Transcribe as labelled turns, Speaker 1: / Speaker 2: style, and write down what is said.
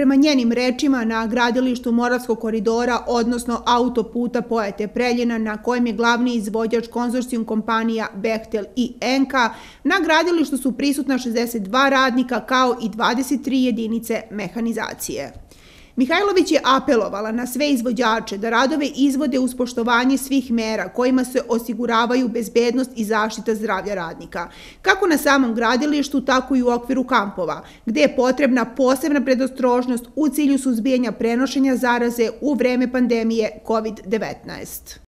Speaker 1: Prema njenim rečima, na gradilištu Moravskog koridora, odnosno autoputa Pojate-Preljina, na kojem je glavni izvođač konzorcijum kompanija Bechtel i Enka, na gradilištu su prisutna 62 radnika kao i 23 jedinice mehanizacije. Mihajlović je apelovala na sve izvođače da radove izvode uz poštovanje svih mera kojima se osiguravaju bezbednost i zaštita zdravlja radnika, kako na samom gradilištu, tako i u okviru kampova, gde je potrebna posebna predostrožnost u cilju suzbijanja prenošenja zaraze u vreme pandemije COVID-19.